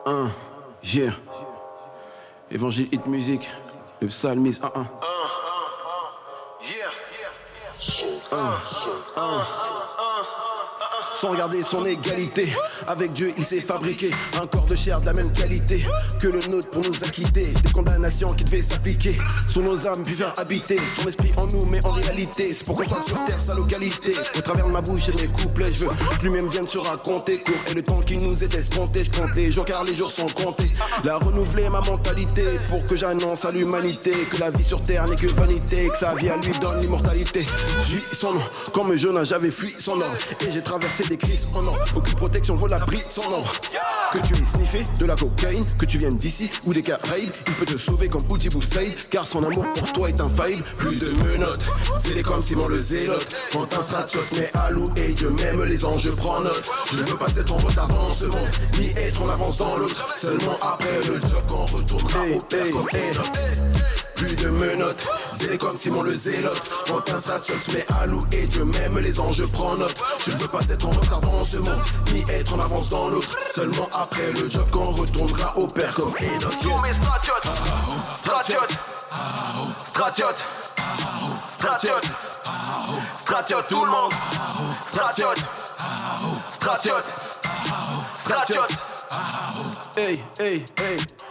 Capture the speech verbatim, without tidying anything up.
un, yeah. Évangile Hit Music, le psalmiste un, un. Sans regarder son égalité, avec Dieu il s'est fabriqué un corps de chair de la même qualité que le nôtre pour nous acquitter des condamnations qui devaient s'appliquer sur nos âmes puis faire habiter son esprit en nous, mais en réalité c'est pourquoi soit sur terre sa localité. Au travers de ma bouche et de mes couplets, je veux que lui-même vienne se raconter court et le temps qui nous est escompté. Je compte les jours car les jours sont comptés. La renouveler ma mentalité pour que j'annonce à l'humanité que la vie sur terre n'est que vanité, que sa vie à lui donne l'immortalité. Je vis son nom comme jeune âge j'avais fui son ordre et j'ai traversé des crises en or. Aucune protection vaut la prix son nom. Que tu aies sniffé de la cocaïne, que tu viennes d'ici ou des Caraïbes, il peut te sauver comme Oudjibou Saïd, car son amour pour toi est infaillible. Plus de menottes, zélé comme Simon le Zélote. Quand un stratiote mais à louer Dieu même les anges prend note. Je ne veux pas être en retard dans ce monde, ni être en avance dans l'autre. Seulement après le job qu'on retournera hey, au père hey, comme Enoch. Plus de menottes, zélé comme Simon le Zélote. Quand un stratiote se met à louer Dieu même les anges prend note. Je ne veux pas être en retard dans ce monde, ni être en avance dans l'autre. Seulement après le job qu'on retournera au père comme Enoch. Tous mes stratiotes, stratiotes, stratiotes, stratiotes, stratiotes, tout le monde. Stratiotes, stratiotes, stratiotes. Hey, hey, hey.